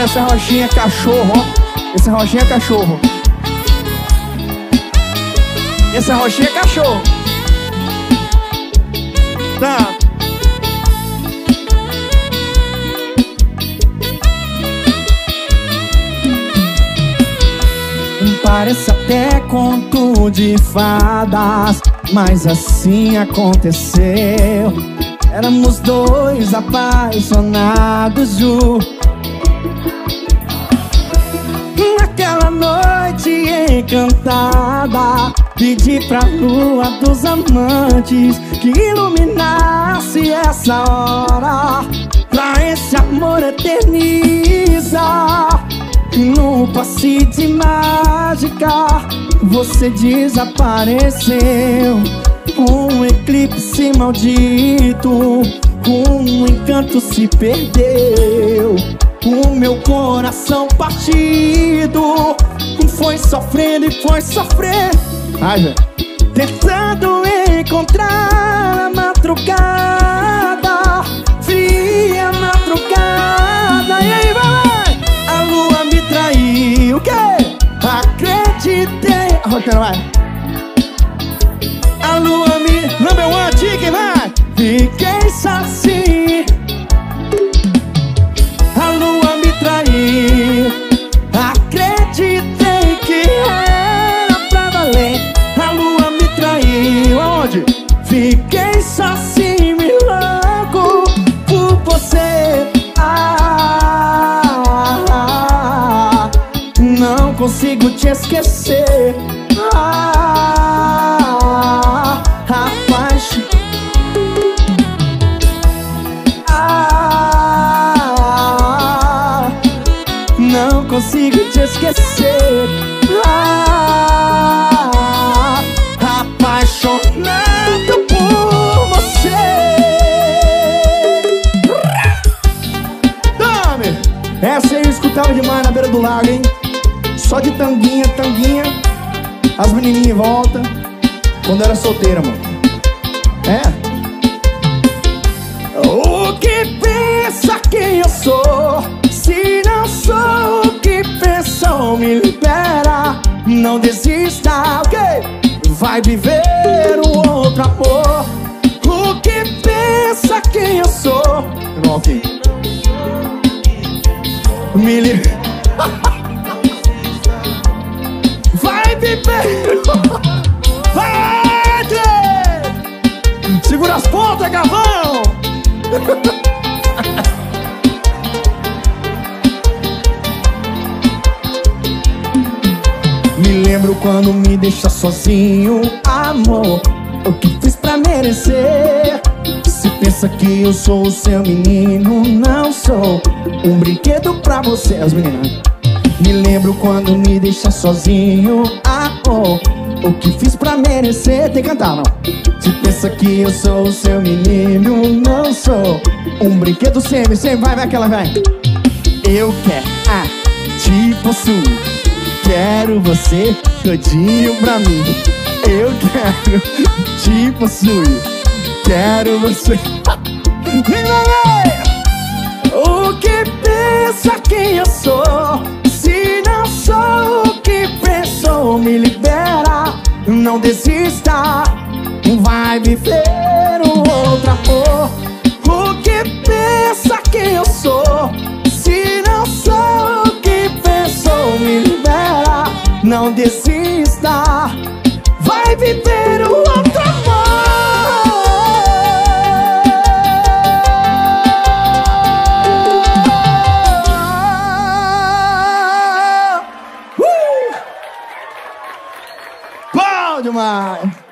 essa rochinha cachorro, ó. Essa rochinha cachorro. Essa rochinha cachorro. Tá. Parece até conto de fadas, mas assim aconteceu. Éramos dois apaixonados, Ju. Naquela noite encantada, pedi pra lua dos amantes que iluminasse essa hora, pra esse amor eternizar. E num passe de mágica você desapareceu. Um eclipse maldito, um encanto se perdeu. O meu coração partido foi sofrendo e foi sofrendo. Ai, velho. Tentando encontrar a madrugada, fria madrugada. E aí, vai! A lua me traiu, o quê? Acreditei. Roteiro, vai. A lua me... Number one, chicken, vai. Fiquei assim. A lua me traiu. Acreditei que era pra valer. A lua me traiu. Aonde? Fiquei sozinho e louco por você. Não consigo te esquecer. Rapaz, não consigo te esquecer. Apaixonado por você. Dame! Essa eu escutava demais na beira do lago, hein? Só de tanguinha, tanguinha. As menininhas em volta. Quando eu era solteira, mano. É. O que pensa que eu sou? Se não sou o que pensou, me libera. Não desista, ok? Vai viver um outro amor. O que pensa que eu sou? Ok. Me libera. Vai viver. Vai! Segura as pontas, Gavão! Me lembro quando me deixa sozinho, amor. O que fiz pra merecer? Se pensa que eu sou o seu menino, não sou um brinquedo pra você. As meninas. Me lembro quando me deixa sozinho, amor. O que fiz pra merecer? Tem que cantar, não. Se pensa que eu sou o seu menino, não sou um brinquedo sempre, vai, vai que ela vai. Eu quero, te possuo. Quero você todinho pra mim. Eu quero te possuir. Quero você. O que pensa que eu sou? Se não sou o que pensou, me libera. Não desista. Vai viver um outro amor. O que pensa que eu sou? Se não sou o que pensou, me libera. Não desista. Vai viver um outro amor. Bom demais.